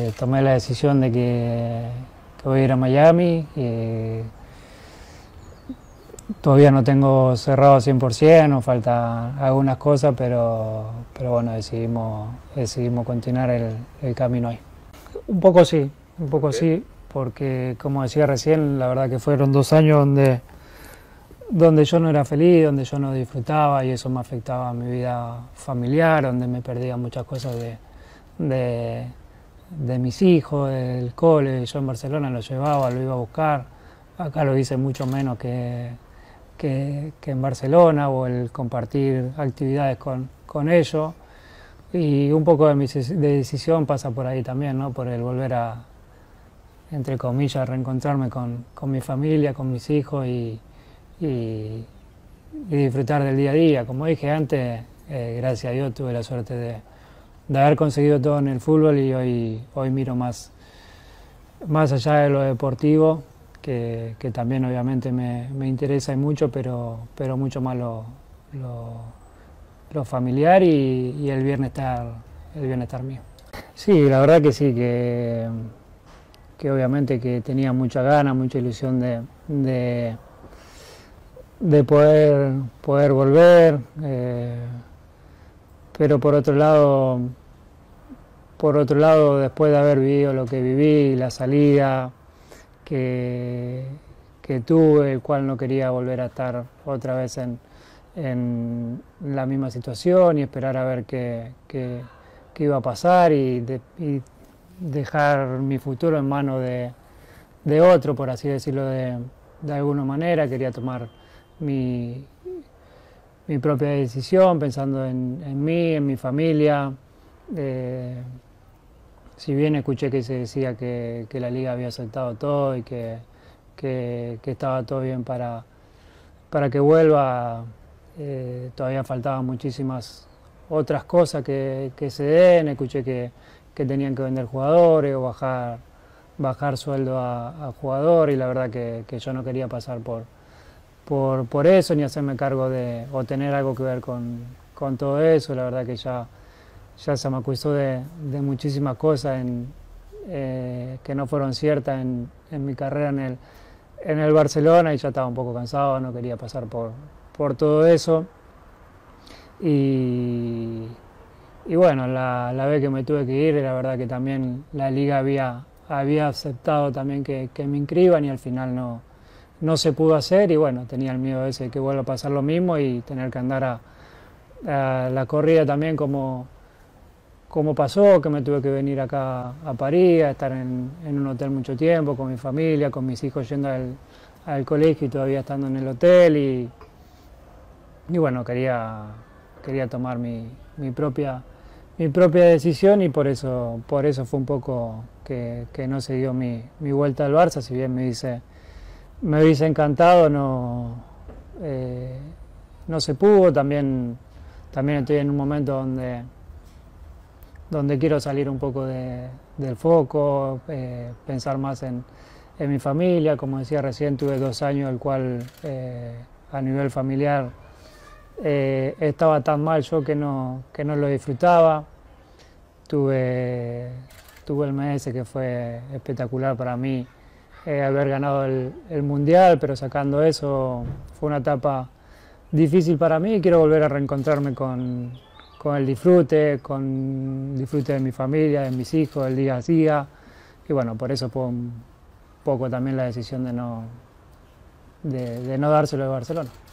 tomé la decisión de que voy a ir a Miami. Todavía no tengo cerrado 100%, nos faltan algunas cosas, pero bueno, decidimos continuar el camino ahí. Un poco sí, porque como decía recién, la verdad que fueron 2 años donde yo no era feliz, donde yo no disfrutaba y eso me afectaba a mi vida familiar, donde me perdía muchas cosas de mis hijos, del cole. Yo en Barcelona lo llevaba, lo iba a buscar. Acá lo hice mucho menos que en Barcelona, o el compartir actividades con ellos. Y un poco de mi decisión pasa por ahí también, ¿no? Por el volver a, entre comillas, reencontrarme con mi familia, con mis hijos y disfrutar del día a día. Como dije antes, gracias a Dios tuve la suerte de haber conseguido todo en el fútbol y hoy miro más allá de lo deportivo, que también obviamente me interesa y mucho, pero mucho más lo familiar y el bienestar mío. Sí, la verdad que sí, que obviamente que tenía mucha ganas, mucha ilusión de poder volver, pero por otro lado, después de haber vivido lo que viví, la salida que tuve, el cual no quería volver a estar otra vez en la misma situación y esperar a ver qué iba a pasar y dejar mi futuro en manos de otro, por así decirlo de alguna manera. Quería tomar mi propia decisión pensando en mí, en mi familia. Si bien escuché que se decía que la liga había aceptado todo y que estaba todo bien para que vuelva, todavía faltaban muchísimas otras cosas que se den. Escuché que tenían que vender jugadores o bajar sueldo a jugadores, y la verdad que yo no quería pasar por eso, ni hacerme cargo o tener algo que ver con todo eso. La verdad que ya se me acusó de muchísimas cosas que no fueron ciertas en mi carrera en el Barcelona, y ya estaba un poco cansado, no quería pasar por todo eso. Y bueno, la vez que me tuve que ir, la verdad que también la liga había aceptado también que me inscriban, y al final no se pudo hacer. Y bueno, tenía el miedo ese de que vuelva a pasar lo mismo y tener que andar a la corrida también como pasó, que me tuve que venir acá a París, a estar en un hotel mucho tiempo con mi familia, con mis hijos yendo al colegio y todavía estando en el hotel. Y bueno, quería tomar mi propia decisión, y por eso fue un poco que no se dio mi vuelta al Barça. Si bien me hubiese encantado, no se pudo. También estoy en un momento donde quiero salir un poco del foco, pensar más en mi familia. Como decía recién, tuve 2 años el cual a nivel familiar estaba tan mal yo que no lo disfrutaba. Tuve el mes que fue espectacular para mí, haber ganado el Mundial, pero sacando eso fue una etapa difícil para mí. Quiero volver a reencontrarme con el disfrute, de mi familia, de mis hijos, del día a día. Y bueno, por eso fue un poco también la decisión de no dárselo de Barcelona.